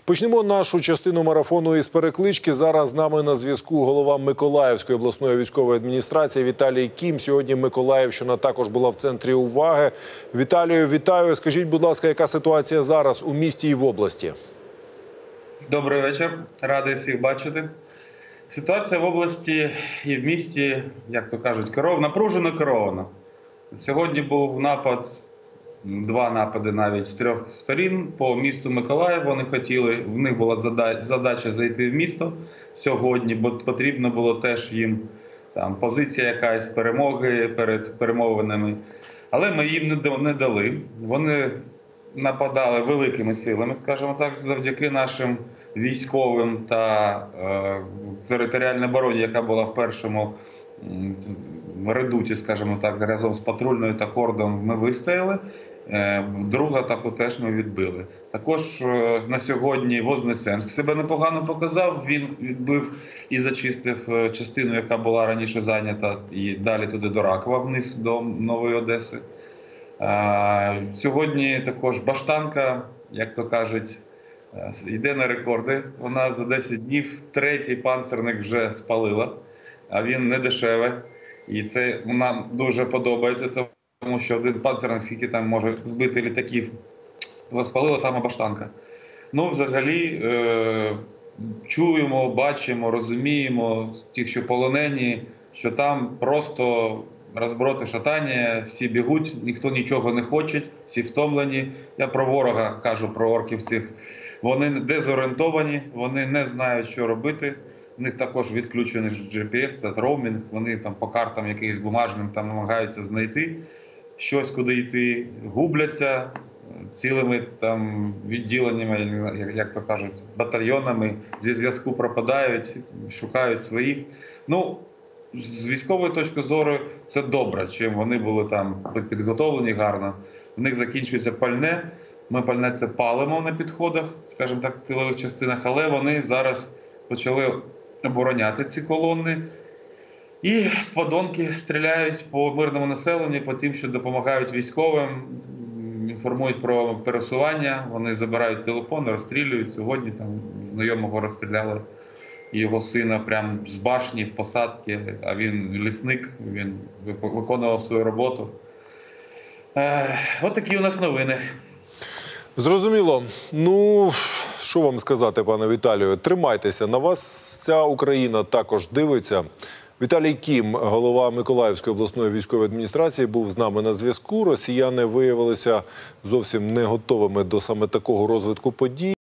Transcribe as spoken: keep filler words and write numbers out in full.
Почнемо нашу частину марафону із переклички. Зараз з нами на зв'язку голова Миколаївської обласної військової адміністрації Віталій Кім. Сьогодні Миколаївщина також була в центрі уваги. Віталію, вітаю. Скажіть, будь ласка, яка ситуація зараз у місті і в області? Добрий вечір. Радий всіх бачити. Ситуація в області і в місті, як то кажуть, керована, напружено керована. Сьогодні був напад, два напади навіть з трьох сторін по місту Миколаїв. Вони хотіли, в них була задача зайти в місто сьогодні, бо потрібно було теж їм там позиція якась перемоги перед перемовинами. Але ми їм не дали. Вони нападали великими силами, скажімо так, завдяки нашим військовим та е, територіальній обороні, яка була в першому редуті, скажімо так, разом з патрульною та кордом ми вистояли. Е, другу атаку теж ми відбили. Також е, на сьогодні Вознесенськ себе непогано показав. Він відбив і зачистив частину, яка була раніше зайнята, і далі туди до Ракова, вниз до Нової Одеси. Е, сьогодні також Баштанка, як то кажуть, йде на рекорди. Вона за десять днів третій панцерник вже спалила, а він не дешевий. І це нам дуже подобається, тому що один панцерник, скільки там може збити літаків, спалила саме Баштанка. Ну, взагалі, е чуємо, бачимо, розуміємо, ті, що полонені, що там просто розброти шатання, всі бігуть, ніхто нічого не хоче, всі втомлені. Я про ворога кажу, про орків цих. Вони дезорієнтовані, вони не знають, що робити. У них також відключений джі пі ес та роумінг. Вони там по картам якихось бумажним там намагаються знайти щось, куди йти. Губляться цілими там відділеннями, як то кажуть, батальйонами. Зі зв'язку пропадають, шукають своїх. Ну, з військової точки зору це добре, чим вони були там підготовлені гарно. У них закінчується пальне. Ми пальне це палимо на підходах, скажімо так, в тилових частинах, але вони зараз почали обороняти ці колони. І подонки стріляють по мирному населенню, по тим, що допомагають військовим, інформують про пересування, вони забирають телефон, розстрілюють. Сьогодні там знайомого розстріляли його сина прямо з башні в посадці, а він лісник, він виконував свою роботу. Е, от такі у нас новини. Зрозуміло. Ну, що вам сказати, пане Віталію? Тримайтеся. На вас вся Україна також дивиться. Віталій Кім, голова Миколаївської обласної військової адміністрації, був з нами на зв'язку. Росіяни виявилися зовсім не готовими до саме такого розвитку подій.